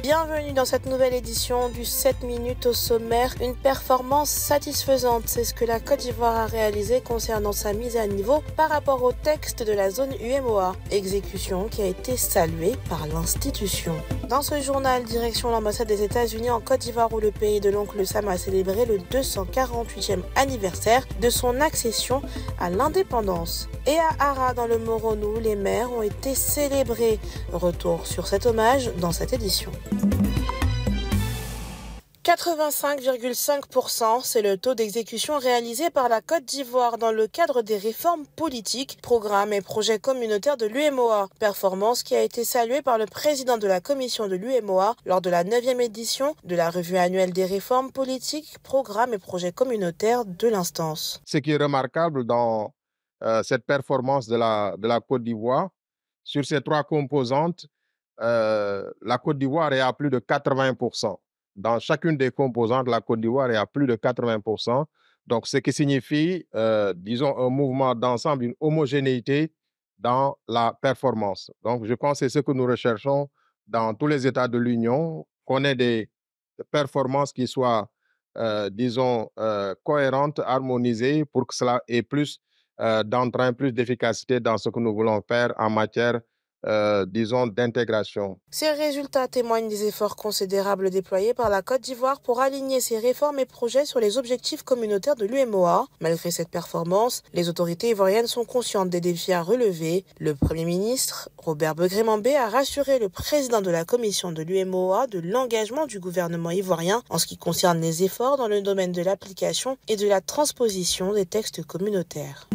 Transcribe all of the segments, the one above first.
Bienvenue dans cette nouvelle édition du 7 minutes au sommaire. Une performance satisfaisante, c'est ce que la Côte d'Ivoire a réalisé concernant sa mise à niveau par rapport au texte de la zone UEMOA. Exécution qui a été saluée par l'institution. Dans ce journal, direction l'ambassade des États-Unis en Côte d'Ivoire où le pays de l'oncle Sam a célébré le 248e anniversaire de son accession à l'indépendance. Et à Ara, dans le Moronou, les maires ont été célébrés. Retour sur cet hommage dans cette édition. 85,5%, c'est le taux d'exécution réalisé par la Côte d'Ivoire dans le cadre des réformes politiques, programmes et projets communautaires de l'UEMOA. Performance qui a été saluée par le président de la commission de l'UEMOA lors de la 9e édition de la revue annuelle des réformes politiques, programmes et projets communautaires de l'instance. Ce qui est remarquable dans cette performance de la Côte d'Ivoire, sur ces trois composantes, la Côte d'Ivoire est à plus de 80%. Dans chacune des composantes, la Côte d'Ivoire est à plus de 80%. Donc, ce qui signifie, disons, un mouvement d'ensemble, une homogénéité dans la performance. Donc, je pense que c'est ce que nous recherchons dans tous les États de l'Union, qu'on ait des performances qui soient, disons, cohérentes, harmonisées, pour que cela ait plus d'entrain, plus d'efficacité dans ce que nous voulons faire en matière disons, d'intégration. Ces résultats témoignent des efforts considérables déployés par la Côte d'Ivoire pour aligner ses réformes et projets sur les objectifs communautaires de l'UEMOA. Malgré cette performance, les autorités ivoiriennes sont conscientes des défis à relever. Le Premier ministre, Robert Begré-Mambé, a rassuré le président de la commission de l'UEMOA de l'engagement du gouvernement ivoirien en ce qui concerne les efforts dans le domaine de l'application et de la transposition des textes communautaires.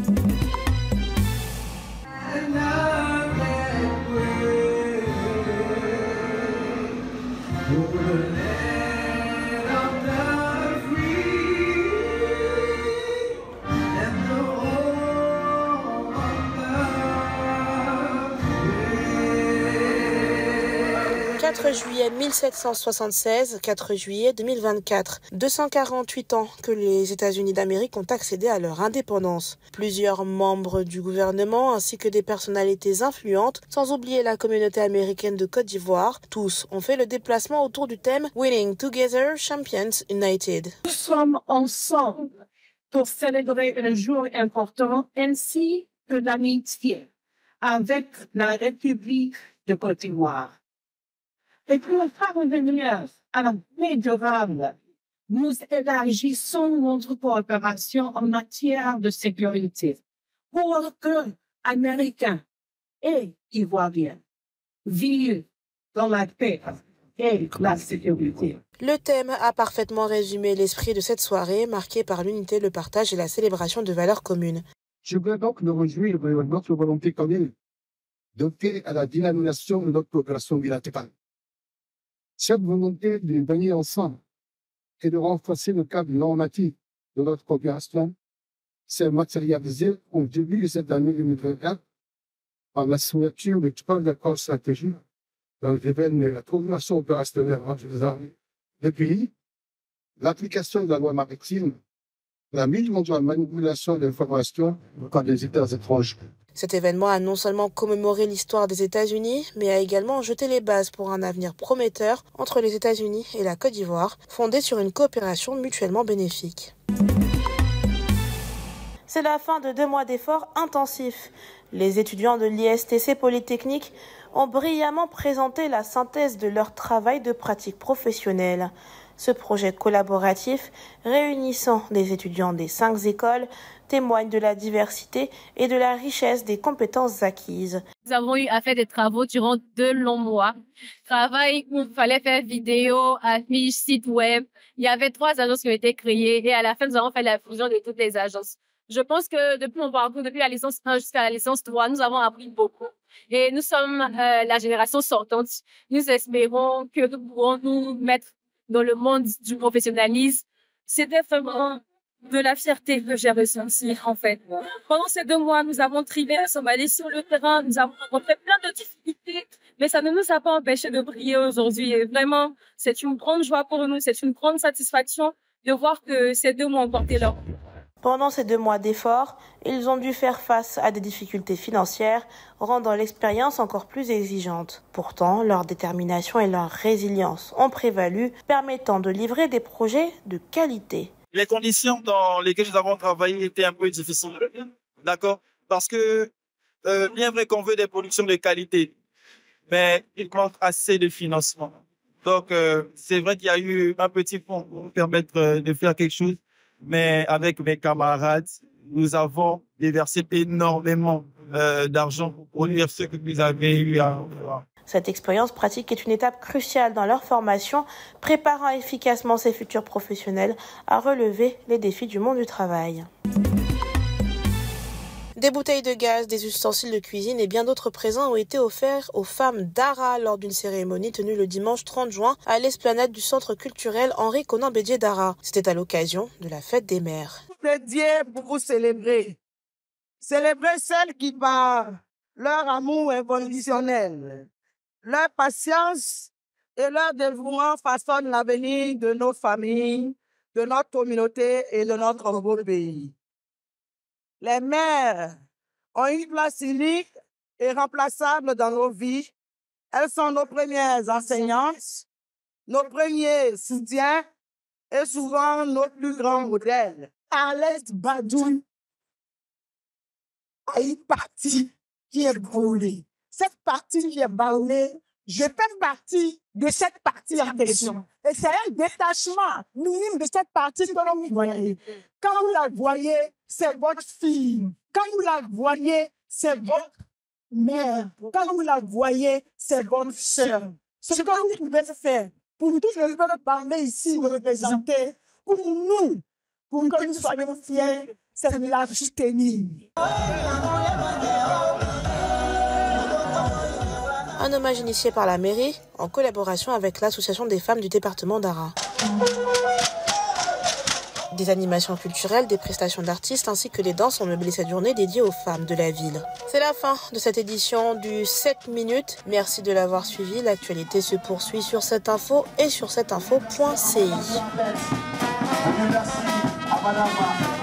« 4 juillet 1776, 4 juillet 2024. 248 ans que les États-Unis d'Amérique ont accédé à leur indépendance. Plusieurs membres du gouvernement ainsi que des personnalités influentes, sans oublier la communauté américaine de Côte d'Ivoire, tous ont fait le déplacement autour du thème « Winning Together, Champions United ». Nous sommes ensemble pour célébrer un jour important ainsi que l'amitié avec la République de Côte d'Ivoire. Et pour parvenir à la paix durable, nous élargissons notre coopération en matière de sécurité pour que Américains et Ivoiriens vivent dans la paix et la sécurité. Le thème a parfaitement résumé l'esprit de cette soirée, marquée par l'unité, le partage et la célébration de valeurs communes. Je veux donc me réjouir de notre volonté commune d'opter à la dynamisation de notre coopération bilatérale. Cette volonté de venir ensemble et de renforcer le cadre normatif de notre coopération s'est matérialisée au début de cette année 2024 par la signature de 3 accords stratégiques dans le domaine de la coopération opérationnelle entre les armées des pays, l'application de la loi maritime, la mise contre la manipulation d'informations par des États étrangers. Cet événement a non seulement commémoré l'histoire des États-Unis, mais a également jeté les bases pour un avenir prometteur entre les États-Unis et la Côte d'Ivoire, fondé sur une coopération mutuellement bénéfique. C'est la fin de 2 mois d'efforts intensifs. Les étudiants de l'ISTC Polytechnique ont brillamment présenté la synthèse de leur travail de pratique professionnelle. Ce projet collaboratif, réunissant des étudiants des 5 écoles, témoigne de la diversité et de la richesse des compétences acquises. Nous avons eu à faire des travaux durant 2 longs mois. Travail où il fallait faire vidéo, affiches, site web. Il y avait 3 agences qui ont été créées et à la fin, nous avons fait la fusion de toutes les agences. Je pense que depuis mon parcours, depuis la licence 1 jusqu'à la licence 3, nous avons appris beaucoup. Et nous sommes la génération sortante. Nous espérons que nous pourrons nous mettre dans le monde du professionnalisme. C'était vraiment de la fierté que j'ai ressentie, en fait. Pendant ces 2 mois, nous avons trivé, nous sommes allés sur le terrain, nous avons rencontré plein de difficultés, mais ça ne nous a pas empêché de briller aujourd'hui. Et vraiment, c'est une grande joie pour nous, c'est une grande satisfaction de voir que ces 2 mois ont porté leur fruit. Pendant ces 2 mois d'efforts, ils ont dû faire face à des difficultés financières, rendant l'expérience encore plus exigeante. Pourtant, leur détermination et leur résilience ont prévalu, permettant de livrer des projets de qualité. Les conditions dans lesquelles nous avons travaillé étaient un peu difficiles, d'accord? Parce que, bien vrai qu'on veut des productions de qualité, mais il manque assez de financement. Donc, c'est vrai qu'il y a eu un petit fonds pour nous permettre de faire quelque chose, mais avec mes camarades, nous avons déversé énormément d'argent pour produire ce que vous avez eu à voir. Cette expérience pratique est une étape cruciale dans leur formation, préparant efficacement ces futurs professionnels à relever les défis du monde du travail. Des bouteilles de gaz, des ustensiles de cuisine et bien d'autres présents ont été offerts aux femmes d'Ara lors d'une cérémonie tenue le dimanche 30 juin à l'esplanade du centre culturel Henri Konan Bédié d'Ara. C'était à l'occasion de la fête des mères. Dédié pour vous célébrer. Célébrer celles qui, par leur amour inconditionnel, leur patience et leur dévouement façonnent l'avenir de nos familles, de notre communauté et de notre beau pays. Les mères ont une place unique et remplaçable dans nos vies. Elles sont nos premières enseignantes, nos premiers soutiens et souvent nos plus grands modèles. Arlette Badou a une partie qui est brûlée. Cette partie qui est brûlée, je fais partie de cette partie en question. Et c'est un détachement minime de cette partie que vous voyez. Quand vous la voyez, c'est votre fille. Quand vous la voyez, c'est votre mère. Quand vous la voyez, c'est votre sœur. Ce que vous pouvez faire pour tous les gens parler ici, vous représenter, pour nous, pour que nous soyons fiers, c'est de la soutenir. Un hommage initié par la mairie en collaboration avec l'association des femmes du département d'Ara. Des animations culturelles, des prestations d'artistes ainsi que des danses ont meublé cette journée dédiée aux femmes de la ville. C'est la fin de cette édition du 7 minutes. Merci de l'avoir suivi. L'actualité se poursuit sur cette info et sur cetteinfo.ci.